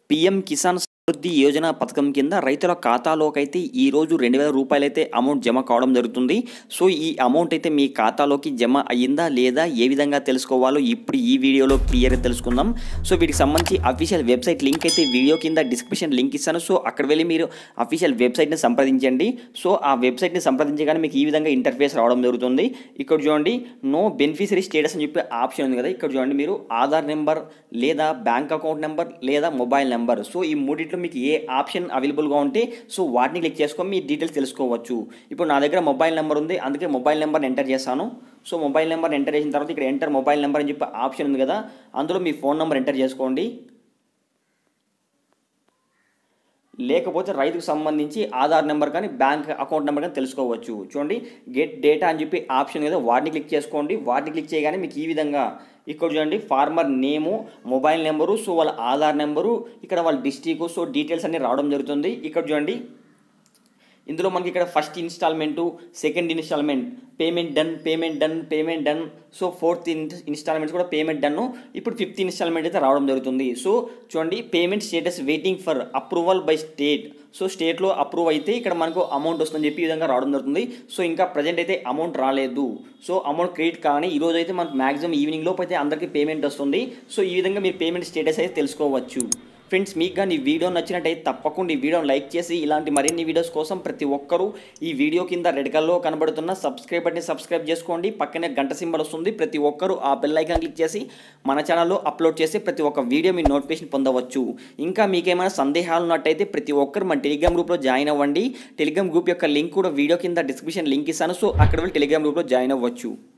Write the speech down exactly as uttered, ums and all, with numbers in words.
PM Kisan Samriddhi Yojana పథకం కింద రైతుల ఖాతాలోకి అయితే ఈరోజు రెండు వేల రూపాయలు అయితే అమౌంట్ జమ కావడం జరుగుతుంది. సో ఈ అమౌంట్ అయితే మీ ఖాతాలోకి జమ అయ్యిందా లేదా ఏ విధంగా తెలుసుకోవాలో ఇప్పుడు ఈ వీడియోలో క్లియర్గా తెలుసుకుందాం. సో వీటికి సంబంధించి అఫీషియల్ వెబ్సైట్ లింక్ అయితే వీడియో కింద డిస్క్రిప్షన్ లింక్ ఇస్తాను. సో అక్కడ వెళ్ళి మీరు అఫీషియల్ వెబ్సైట్ని సంప్రదించండి. సో ఆ వెబ్సైట్ని సంప్రదించగానే మీకు ఈ విధంగా ఇంటర్ఫేస్ రావడం జరుగుతుంది. ఇక్కడ చూడండి, నో బెనిఫిషరీ స్టేటస్ అని చెప్పి ఆప్షన్ ఉంది కదా, ఇక్కడ చూడండి మీరు ఆధార్ నెంబర్ లేదా బ్యాంక్ అకౌంట్ నెంబర్ లేదా మొబైల్ నెంబర్, సో ఈ మూడిట్లో మీకు ఏ ఆప్షన్ అవైలబుల్గా ఉంటే సో వాటిని క్లిక్ చేసుకొని మీ డీటెయిల్స్ తెలుసుకోవచ్చు. ఇప్పుడు నా దగ్గర మొబైల్ నెంబర్ ఉంది, అందుకే మొబైల్ నెంబర్ని ఎంటర్ చేస్తాను. సో మొబైల్ నెంబర్ ఎంటర్ చేసిన తర్వాత ఇక్కడ ఎంటర్ మొబైల్ నెంబర్ అని చెప్పి ఆప్షన్ ఉంది కదా, అందులో మీ ఫోన్ నెంబర్ ఎంటర్ చేసుకోండి. లేకపోతే రైతుకు సంబంధించి ఆధార్ నెంబర్ కానీ బ్యాంక్ అకౌంట్ నెంబర్ కానీ తెలుసుకోవచ్చు. చూడండి, గెట్ డేటా అని చెప్పి ఆప్షన్ కదా, వాటిని క్లిక్ చేసుకోండి. వాటిని క్లిక్ చేయగానే మీకు ఈ విధంగా ఇక్కడ చూడండి farmer name, mobile number, so వాళ్ళ ఆధార్ నెంబరు, ఇక్కడ వాళ్ళ డిస్ట్రిక్ట్, సో డీటెయిల్స్ అన్నీ రావడం జరుగుతుంది. ఇక్కడ చూడండి, ఇందులో మనకి ఇక్కడ first installment, second installment payment done, payment done, payment done, so fourth installments కూడా పేమెంట్ డన్, ఇప్పుడు ఫిఫ్త్ ఇన్స్టాల్మెంట్ అయితే రావడం జరుగుతుంది. సో చూడండి, payment status waiting for approval by state, so స్టేట్లో అప్రూవ్ అయితే ఇక్కడ మనకు అమౌంట్ వస్తుందని చెప్పి ఈ విధంగా రావడం జరుగుతుంది. సో ఇంకా ప్రజెంట్ అయితే అమౌంట్ రాలేదు. సో అమౌంట్ క్రెడిట్ కానీ ఈరోజు అయితే మనకు మ్యాక్సిమం ఈవినింగ్ లోపు అయితే అందరికీ పేమెంట్ వస్తుంది. సో ఈ విధంగా మీరు పేమెంట్ స్టేటస్ అయితే తెలుసుకోవచ్చు. ఫ్రెండ్స్, మీకు కానీ ఈ వీడియో నచ్చినట్టయితే తప్పకుండా ఈ వీడియోని లైక్ చేసి ఇలాంటి మరిన్ని వీడియోస్ కోసం ప్రతి ఒక్కరూ ఈ వీడియో కింద రెడ్ కలర్లో కనబడుతున్న సబ్స్క్రైబ్ బటన్ని సబ్స్క్రైబ్ చేసుకోండి. పక్కనే గంట సింబల్ వస్తుంది, ప్రతి ఒక్కరూ ఆ బెల్ ఐకాన్ క్లిక్ చేసి మన ఛానల్లో అప్లోడ్ చేసి ప్రతి ఒక్క వీడియో మీ నోటిఫికేషన్ పొందవచ్చు. ఇంకా మీకేమైనా సందేహాలు ఉన్నట్టయితే ప్రతి ఒక్కరు మన టెలిగ్రామ్ గ్రూప్లో జాయిన్ అవ్వండి. టెలిగ్రామ్ గ్రూప్ యొక్క లింక్ కూడా వీడియో కింద డిస్క్రిప్షన్ లింక్ ఇస్తాను. సో అక్కడ వెళ్ళి టెలిగ్రామ్ గ్రూప్లో జాయిన్ అవ్వచ్చు.